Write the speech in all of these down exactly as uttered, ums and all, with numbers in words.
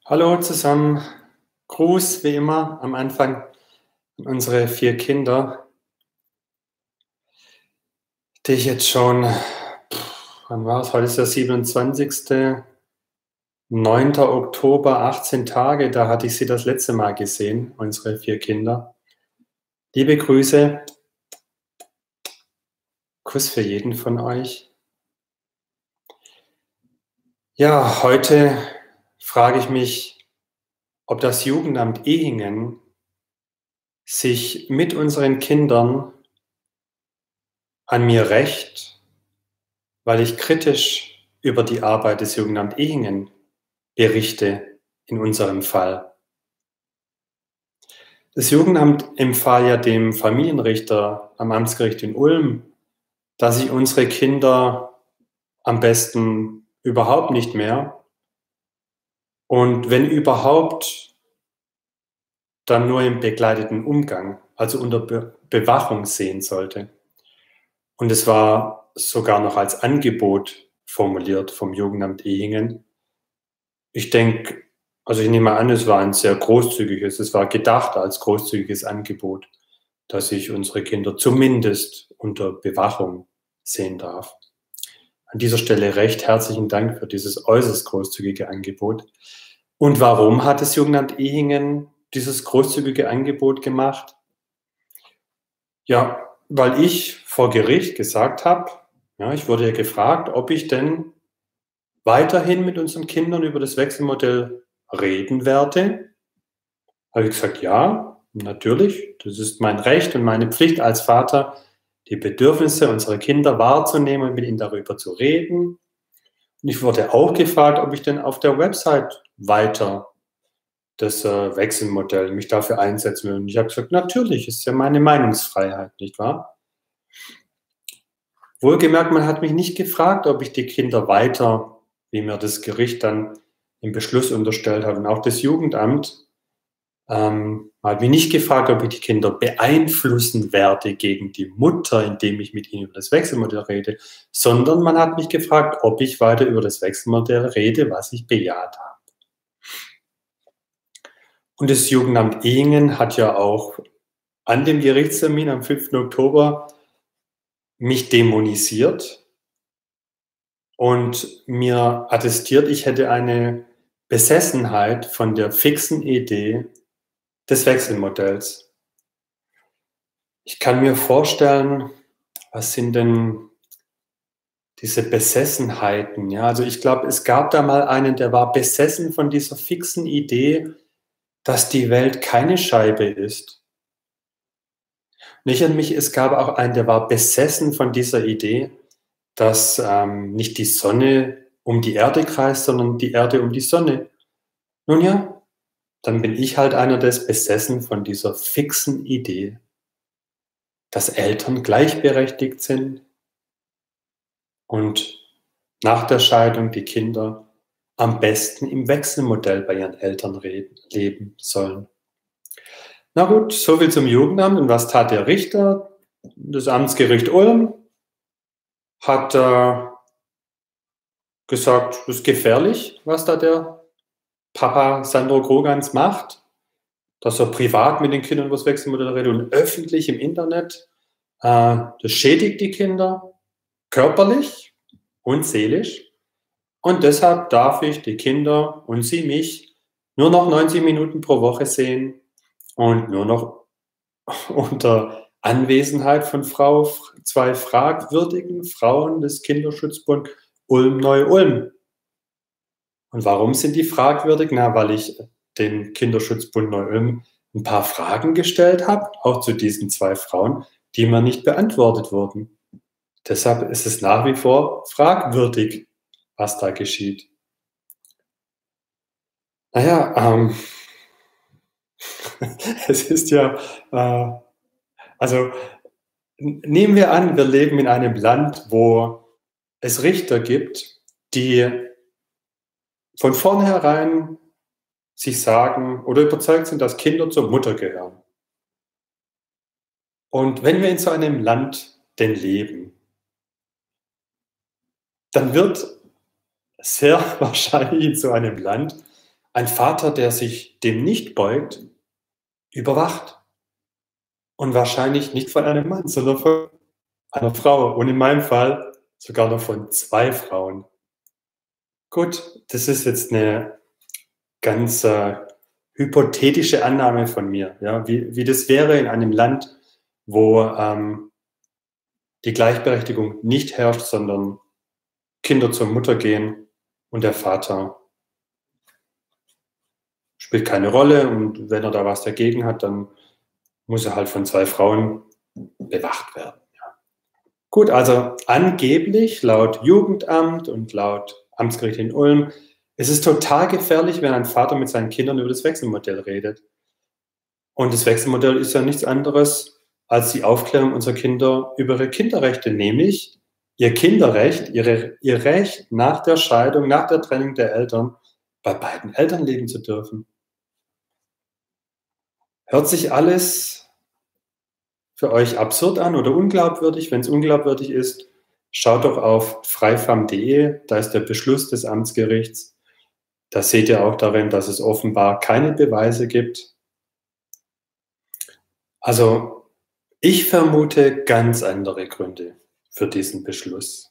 Hallo zusammen. Gruß wie immer am Anfang an unsere vier Kinder, die ich jetzt schon, pff, wann war es? Heute ist der siebenundzwanzigste neunter Oktober, achtzehn Tage, da hatte ich sie das letzte Mal gesehen, unsere vier Kinder. Liebe Grüße, Kuss für jeden von euch. Ja, heute frage ich mich, ob das Jugendamt Ehingen sich mit unseren Kindern an mir rächt, weil ich kritisch über die Arbeit des Jugendamt Ehingen berichte in unserem Fall. Das Jugendamt empfahl ja dem Familienrichter am Amtsgericht in Ulm, dass ich unsere Kinder am besten überhaupt nicht mehr und wenn überhaupt, dann nur im begleiteten Umgang, also unter Be Bewachung sehen sollte. Und es war sogar noch als Angebot formuliert vom Jugendamt Ehingen. Ich denke, also ich nehme an, es war ein sehr großzügiges, es war gedacht als großzügiges Angebot, dass ich unsere Kinder zumindest unter Bewachung sehen darf. An dieser Stelle recht herzlichen Dank für dieses äußerst großzügige Angebot. Und warum hat das Jugendamt Ehingen dieses großzügige Angebot gemacht? Ja, weil ich vor Gericht gesagt habe, ja, ich wurde ja gefragt, ob ich denn weiterhin mit unseren Kindern über das Wechselmodell reden werde. Habe ich gesagt, ja, natürlich, das ist mein Recht und meine Pflicht als Vater, die Bedürfnisse unserer Kinder wahrzunehmen und mit ihnen darüber zu reden. Und ich wurde auch gefragt, ob ich denn auf der Website weiter das äh, Wechselmodell mich dafür einsetzen will. Und ich habe gesagt, natürlich, ist ja meine Meinungsfreiheit, nicht wahr? Wohlgemerkt, man hat mich nicht gefragt, ob ich die Kinder weiter, wie mir das Gericht dann im Beschluss unterstellt hat und auch das Jugendamt, ähm, hat mich nicht gefragt, ob ich die Kinder beeinflussen werde gegen die Mutter, indem ich mit ihnen über das Wechselmodell rede, sondern man hat mich gefragt, ob ich weiter über das Wechselmodell rede, was ich bejaht habe. Und das Jugendamt Ehingen hat ja auch an dem Gerichtstermin am fünften Oktober mich dämonisiert und mir attestiert, ich hätte eine Besessenheit von der fixen Idee des Wechselmodells. Ich kann mir vorstellen, was sind denn diese Besessenheiten? Ja, also ich glaube, es gab da mal einen, der war besessen von dieser fixen Idee, dass die Welt keine Scheibe ist. Nicht an mich, es gab auch einen, der war besessen von dieser Idee, dass ähm, nicht die Sonne um die Erde kreist, sondern die Erde um die Sonne. Nun ja, dann bin ich halt einer, der ist besessen von dieser fixen Idee, dass Eltern gleichberechtigt sind und nach der Scheidung die Kinder am besten im Wechselmodell bei ihren Eltern reden, leben sollen. Na gut, soviel zum Jugendamt. Und was tat der Richter? Das Amtsgericht Ulm hat äh, gesagt, es ist gefährlich, was da der Papa Sandro Krogans macht, dass er privat mit den Kindern über das Wechselmodell redet und öffentlich im Internet. Äh, das schädigt die Kinder körperlich und seelisch. Und deshalb darf ich die Kinder und sie mich nur noch neunzig Minuten pro Woche sehen und nur noch unter Anwesenheit von Frau, zwei fragwürdigen Frauen des Kinderschutzbund Ulm-Neu-Ulm. Und warum sind die fragwürdig? Na, weil ich dem Kinderschutzbund Neu-Ulm ein paar Fragen gestellt habe, auch zu diesen zwei Frauen, die mir nicht beantwortet wurden. Deshalb ist es nach wie vor fragwürdig, was da geschieht. Naja, ähm, es ist ja, äh, also nehmen wir an, wir leben in einem Land, wo es Richter gibt, die von vornherein sich sagen oder überzeugt sind, dass Kinder zur Mutter gehören. Und wenn wir in so einem Land denn leben, dann wird sehr wahrscheinlich in so einem Land Ein Vater, der sich dem nicht beugt, überwacht. Und wahrscheinlich nicht von einem Mann, sondern von einer Frau. Und in meinem Fall sogar noch von zwei Frauen. Gut, das ist jetzt eine ganz äh, hypothetische Annahme von mir, ja, wie, wie das wäre in einem Land, wo ähm, die Gleichberechtigung nicht herrscht, sondern Kinder zur Mutter gehen und der Vater spielt keine Rolle, und wenn er da was dagegen hat, dann muss er halt von zwei Frauen bewacht werden. Ja. Gut, also angeblich laut Jugendamt und laut Amtsgericht in Ulm ist es total gefährlich, wenn ein Vater mit seinen Kindern über das Wechselmodell redet. Und das Wechselmodell ist ja nichts anderes als die Aufklärung unserer Kinder über ihre Kinderrechte, nämlich ihr Kinderrecht, ihre, ihr Recht nach der Scheidung, nach der Trennung der Eltern, bei beiden Eltern leben zu dürfen. Hört sich alles für euch absurd an oder unglaubwürdig? Wenn es unglaubwürdig ist, schaut doch auf freifam punkt de, da ist der Beschluss des Amtsgerichts. Da seht ihr auch darin, dass es offenbar keine Beweise gibt. Also ich vermute ganz andere Gründe für diesen Beschluss.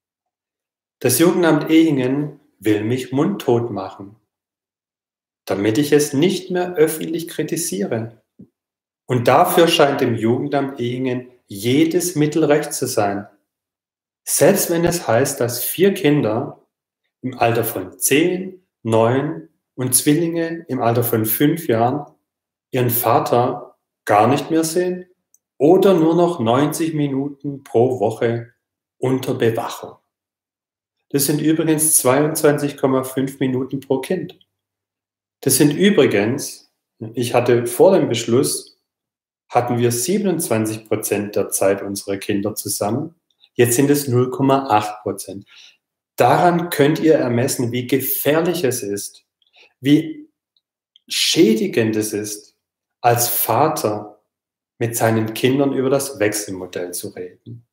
Das Jugendamt Ehingen will mich mundtot machen, damit ich es nicht mehr öffentlich kritisiere. Und dafür scheint dem Jugendamt Ehingen jedes Mittel recht zu sein. Selbst wenn es heißt, dass vier Kinder im Alter von zehn, neun und Zwillinge im Alter von fünf Jahren ihren Vater gar nicht mehr sehen oder nur noch neunzig Minuten pro Woche unter Bewachung. Das sind übrigens zweiundzwanzig Komma fünf Minuten pro Kind. Das sind übrigens, ich hatte vor dem Beschluss, hatten wir siebenundzwanzig Prozent der Zeit unserer Kinder zusammen. Jetzt sind es null Komma acht Prozent. Daran könnt ihr ermessen, wie gefährlich es ist, wie schädigend es ist, als Vater mit seinen Kindern über das Wechselmodell zu reden.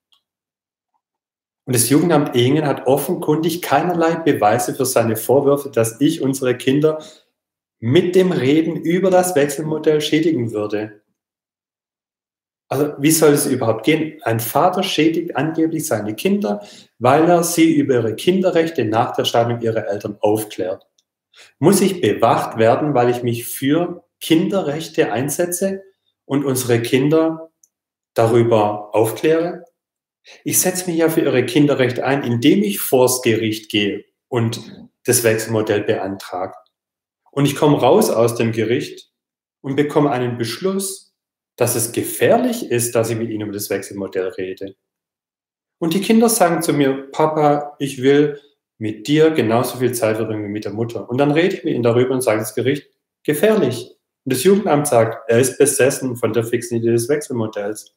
Und das Jugendamt Ehingen hat offenkundig keinerlei Beweise für seine Vorwürfe, dass ich unsere Kinder mit dem Reden über das Wechselmodell schädigen würde. Also wie soll es überhaupt gehen? Ein Vater schädigt angeblich seine Kinder, weil er sie über ihre Kinderrechte nach der Scheidung ihrer Eltern aufklärt. Muss ich bewacht werden, weil ich mich für Kinderrechte einsetze und unsere Kinder darüber aufkläre? Ich setze mich ja für ihre Kinderrechte ein, indem ich vors Gericht gehe und das Wechselmodell beantrage. Und ich komme raus aus dem Gericht und bekomme einen Beschluss, dass es gefährlich ist, dass ich mit ihnen über das Wechselmodell rede. Und die Kinder sagen zu mir, Papa, ich will mit dir genauso viel Zeit verbringen wie mit der Mutter. Und dann rede ich mit ihnen darüber und sage das Gericht, gefährlich. Und das Jugendamt sagt, er ist besessen von der fixen Idee des Wechselmodells.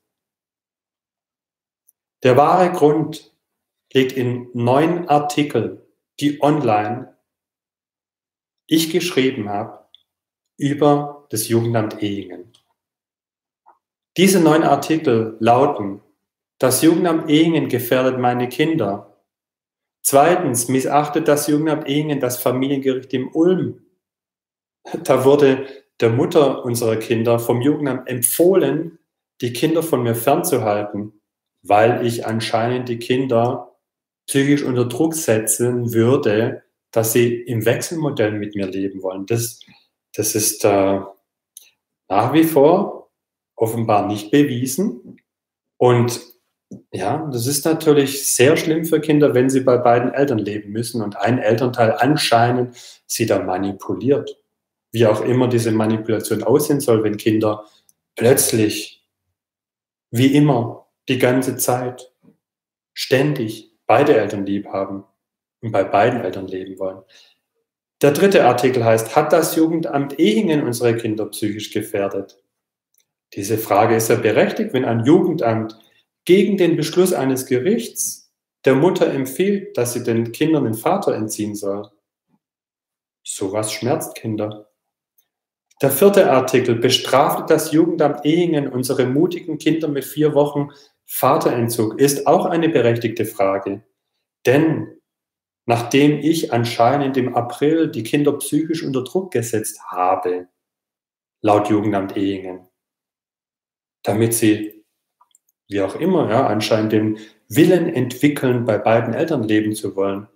Der wahre Grund liegt in neun Artikeln, die online ich geschrieben habe über das Jugendamt Ehingen. Diese neun Artikel lauten: Das Jugendamt Ehingen gefährdet meine Kinder. Zweitens missachtet das Jugendamt Ehingen das Familiengericht in Ulm. Da wurde der Mutter unserer Kinder vom Jugendamt empfohlen, die Kinder von mir fernzuhalten, weil ich anscheinend die Kinder psychisch unter Druck setzen würde, dass sie im Wechselmodell mit mir leben wollen. Das, das ist äh, nach wie vor offenbar nicht bewiesen. Und ja, das ist natürlich sehr schlimm für Kinder, wenn sie bei beiden Eltern leben müssen und ein Elternteil anscheinend sie da manipuliert. Wie auch immer diese Manipulation aussehen soll, wenn Kinder plötzlich, wie immer, die ganze Zeit, ständig beide Eltern lieb haben und bei beiden Eltern leben wollen. Der dritte Artikel heißt, hat das Jugendamt Ehingen unsere Kinder psychisch gefährdet? Diese Frage ist ja berechtigt, wenn ein Jugendamt gegen den Beschluss eines Gerichts der Mutter empfiehlt, dass sie den Kindern den Vater entziehen soll. Sowas schmerzt Kinder. Der vierte Artikel bestraft das Jugendamt Ehingen unsere mutigen Kinder mit vier Wochen Vaterentzug, ist auch eine berechtigte Frage. Denn nachdem ich anscheinend im April die Kinder psychisch unter Druck gesetzt habe, laut Jugendamt Ehingen, damit sie, wie auch immer, ja, anscheinend den Willen entwickeln, bei beiden Eltern leben zu wollen.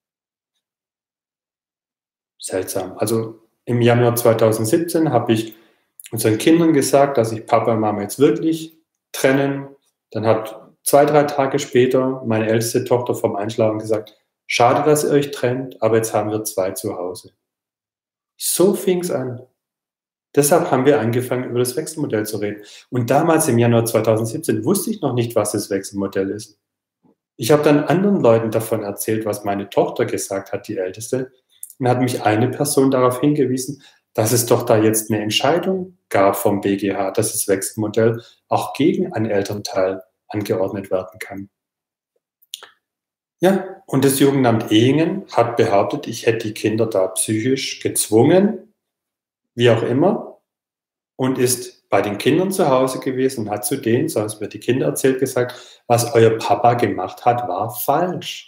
Seltsam. Also im Januar zweitausendsiebzehn habe ich unseren Kindern gesagt, dass sich Papa und Mama jetzt wirklich trennen. Dann hat zwei, drei Tage später meine älteste Tochter vorm Einschlafen gesagt, schade, dass ihr euch trennt, aber jetzt haben wir zwei zu Hause. So fing es an. Deshalb haben wir angefangen, über das Wechselmodell zu reden. Und damals im Januar zweitausendsiebzehn wusste ich noch nicht, was das Wechselmodell ist. Ich habe dann anderen Leuten davon erzählt, was meine Tochter gesagt hat, die Älteste. Und hat mich eine Person darauf hingewiesen, dass es doch da jetzt eine Entscheidung gab vom B G H, dass das Wechselmodell auch gegen einen Elternteil angeordnet werden kann. Ja, und das Jugendamt Ehingen hat behauptet, ich hätte die Kinder da psychisch gezwungen, wie auch immer, und ist bei den Kindern zu Hause gewesen und hat zu denen, so haben mir die Kinder erzählt, gesagt, was euer Papa gemacht hat, war falsch.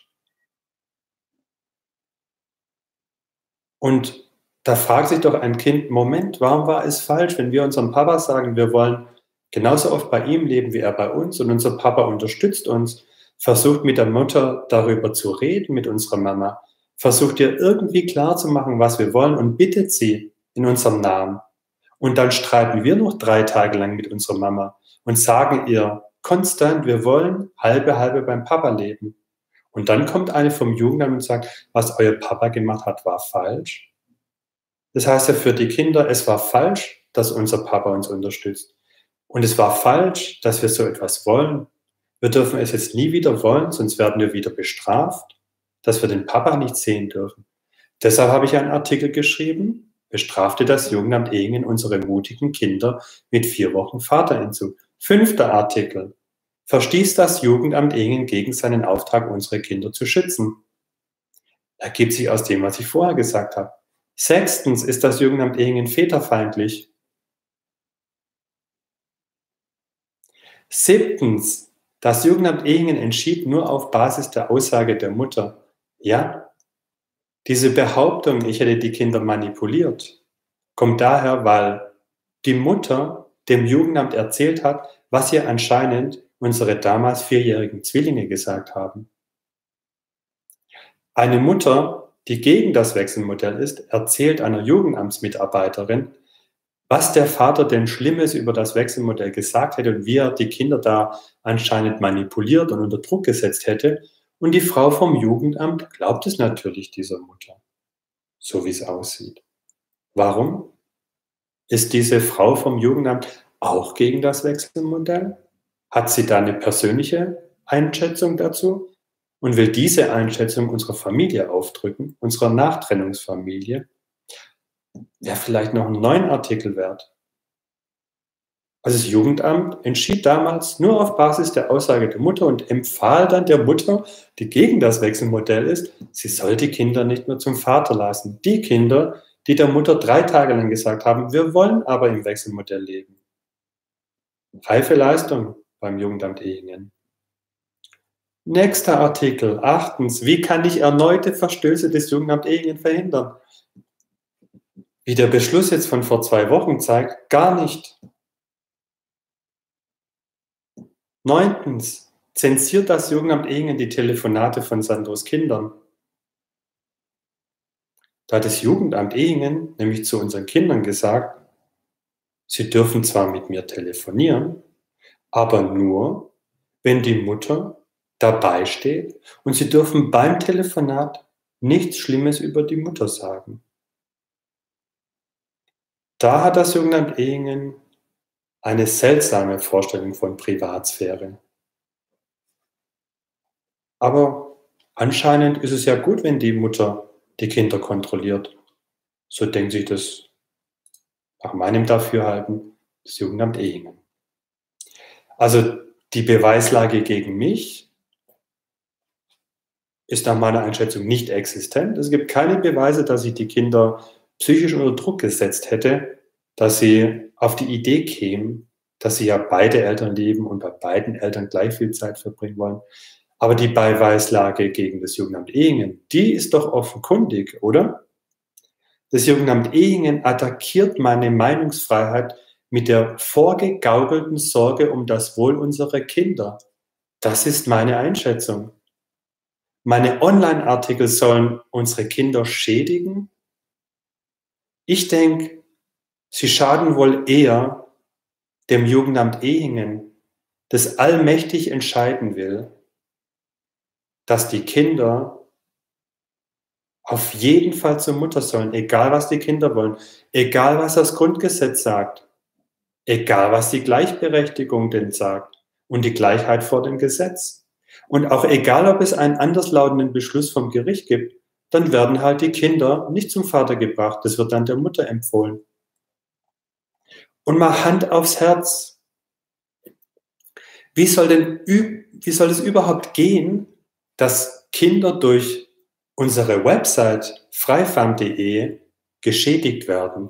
Und da fragt sich doch ein Kind, Moment, warum war es falsch, wenn wir unserem Papa sagen, wir wollen genauso oft bei ihm leben wie er bei uns und unser Papa unterstützt uns, versucht mit der Mutter darüber zu reden, mit unserer Mama, versucht ihr irgendwie klarzumachen, was wir wollen und bittet sie in unserem Namen. Und dann streiten wir noch drei Tage lang mit unserer Mama und sagen ihr konstant, wir wollen halbe, halbe beim Papa leben. Und dann kommt eine vom Jugendamt und sagt, was euer Papa gemacht hat, war falsch. Das heißt ja für die Kinder, es war falsch, dass unser Papa uns unterstützt. Und es war falsch, dass wir so etwas wollen. Wir dürfen es jetzt nie wieder wollen, sonst werden wir wieder bestraft, dass wir den Papa nicht sehen dürfen. Deshalb habe ich einen Artikel geschrieben, bestrafte das Jugendamt Ehingen unsere mutigen Kinder mit vier Wochen Vaterentzug. Fünfter Artikel. Verstieß das Jugendamt Ehingen gegen seinen Auftrag, unsere Kinder zu schützen. Ergibt sich aus dem, was ich vorher gesagt habe. Sechstens ist das Jugendamt Ehingen väterfeindlich. Siebtens, das Jugendamt Ehingen entschied nur auf Basis der Aussage der Mutter. Ja, diese Behauptung, ich hätte die Kinder manipuliert, kommt daher, weil die Mutter dem Jugendamt erzählt hat, was ihr anscheinend unsere damals vierjährigen Zwillinge gesagt haben. Eine Mutter, die gegen das Wechselmodell ist, erzählt einer Jugendamtsmitarbeiterin, was der Vater denn Schlimmes über das Wechselmodell gesagt hätte und wie er die Kinder da anscheinend manipuliert und unter Druck gesetzt hätte. Und die Frau vom Jugendamt glaubt es natürlich dieser Mutter, so wie es aussieht. Warum? Ist diese Frau vom Jugendamt auch gegen das Wechselmodell? Hat sie da eine persönliche Einschätzung dazu und will diese Einschätzung unserer Familie aufdrücken, unserer Nachtrennungsfamilie? Wäre vielleicht noch einen neuen Artikel wert. Also das Jugendamt entschied damals nur auf Basis der Aussage der Mutter und empfahl dann der Mutter, die gegen das Wechselmodell ist, sie soll die Kinder nicht mehr zum Vater lassen. Die Kinder, die der Mutter drei Tage lang gesagt haben, wir wollen aber im Wechselmodell leben. Reife Leistung beim Jugendamt Ehingen. Nächster Artikel, achtens. Wie kann ich erneute Verstöße des Jugendamt Ehingen verhindern? Wie der Beschluss jetzt von vor zwei Wochen zeigt, gar nicht. Neuntens. Zensiert das Jugendamt Ehingen die Telefonate von Sandros Kindern? Da hat das Jugendamt Ehingen nämlich zu unseren Kindern gesagt, sie dürfen zwar mit mir telefonieren, aber nur, wenn die Mutter dabei steht und sie dürfen beim Telefonat nichts Schlimmes über die Mutter sagen. Da hat das Jugendamt Ehingen eine seltsame Vorstellung von Privatsphäre. Aber anscheinend ist es ja gut, wenn die Mutter die Kinder kontrolliert. So denkt sich das nach meinem Dafürhalten das Jugendamt Ehingen. Also die Beweislage gegen mich ist nach meiner Einschätzung nicht existent. Es gibt keine Beweise, dass ich die Kinder psychisch unter Druck gesetzt hätte, dass sie auf die Idee kämen, dass sie ja beide Eltern lieben und bei beiden Eltern gleich viel Zeit verbringen wollen. Aber die Beiweislage gegen das Jugendamt Ehingen, die ist doch offenkundig, oder? Das Jugendamt Ehingen attackiert meine Meinungsfreiheit mit der vorgegaukelten Sorge um das Wohl unserer Kinder. Das ist meine Einschätzung. Meine Online-Artikel sollen unsere Kinder schädigen? Ich denke, sie schaden wohl eher dem Jugendamt Ehingen, das allmächtig entscheiden will, dass die Kinder auf jeden Fall zur Mutter sollen, egal was die Kinder wollen, egal was das Grundgesetz sagt, egal was die Gleichberechtigung denn sagt und die Gleichheit vor dem Gesetz. Und auch egal, ob es einen anderslautenden Beschluss vom Gericht gibt, dann werden halt die Kinder nicht zum Vater gebracht, das wird dann der Mutter empfohlen. Und mal Hand aufs Herz. Wie soll denn, wie soll es überhaupt gehen, dass Kinder durch unsere Website freifam punkt de geschädigt werden?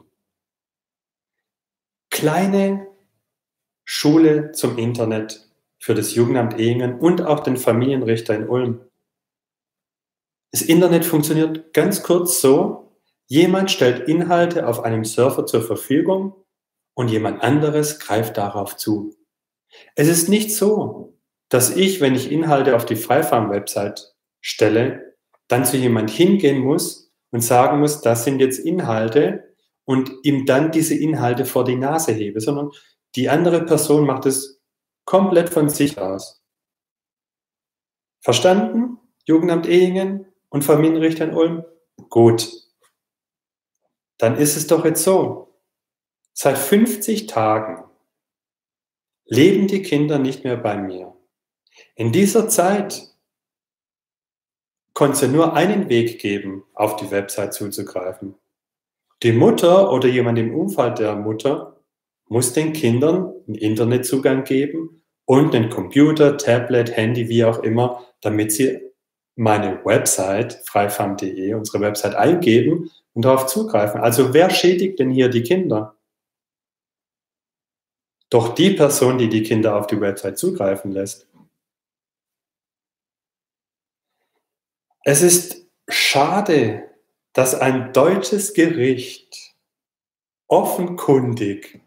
Kleine Schule zum Internet für das Jugendamt Ehingen und auch den Familienrichter in Ulm. Das Internet funktioniert ganz kurz so: Jemand stellt Inhalte auf einem Server zur Verfügung und jemand anderes greift darauf zu. Es ist nicht so, dass ich, wenn ich Inhalte auf die Freifam-Website stelle, dann zu jemand hingehen muss und sagen muss, das sind jetzt Inhalte und ihm dann diese Inhalte vor die Nase hebe, sondern die andere Person macht es komplett von sich aus. Verstanden? Jugendamt Ehingen und Familienrichter in Ulm? Gut. Dann ist es doch jetzt so. Seit fünfzig Tagen leben die Kinder nicht mehr bei mir. In dieser Zeit konnte es ja nur einen Weg geben, auf die Website zuzugreifen. Die Mutter oder jemand im Umfeld der Mutter muss den Kindern einen Internetzugang geben und einen Computer, Tablet, Handy, wie auch immer, damit sie meine Website freifam punkt de, unsere Website, eingeben und darauf zugreifen. Also wer schädigt denn hier die Kinder? Doch die Person, die die Kinder auf die Website zugreifen lässt. Es ist schade, dass ein deutsches Gericht offenkundig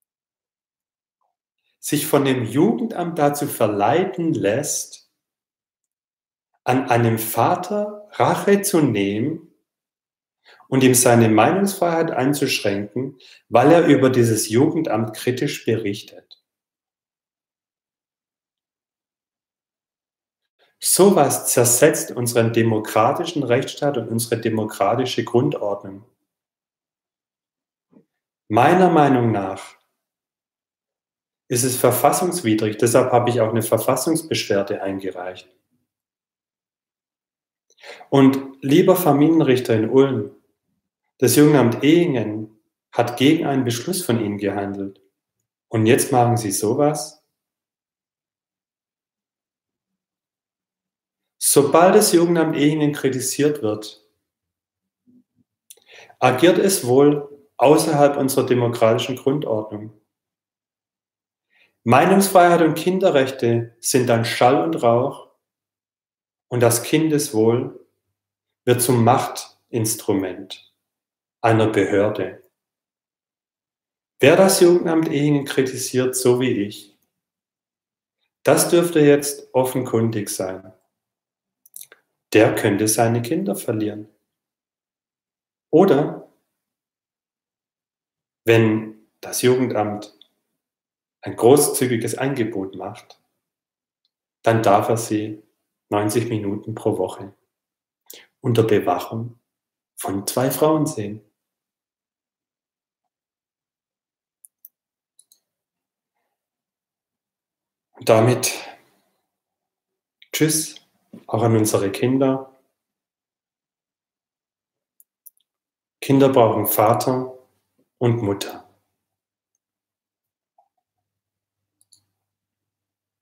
sich von dem Jugendamt dazu verleiten lässt, an einem Vater Rache zu nehmen und ihm seine Meinungsfreiheit einzuschränken, weil er über dieses Jugendamt kritisch berichtet. Sowas zersetzt unseren demokratischen Rechtsstaat und unsere demokratische Grundordnung. Meiner Meinung nach ist es verfassungswidrig, deshalb habe ich auch eine Verfassungsbeschwerde eingereicht. Und lieber Familienrichter in Ulm, das Jugendamt Ehingen hat gegen einen Beschluss von Ihnen gehandelt. Und jetzt machen Sie sowas? Sobald das Jugendamt Ehingen kritisiert wird, agiert es wohl außerhalb unserer demokratischen Grundordnung. Meinungsfreiheit und Kinderrechte sind dann Schall und Rauch und das Kindeswohl wird zum Machtinstrument einer Behörde. Wer das Jugendamt Ehingen kritisiert, so wie ich, das dürfte jetzt offenkundig sein. Der könnte seine Kinder verlieren. Oder wenn das Jugendamt ein großzügiges Angebot macht, dann darf er sie neunzig Minuten pro Woche unter Bewachung von zwei Frauen sehen. Und damit tschüss, auch an unsere Kinder. Kinder brauchen Vater und Mutter.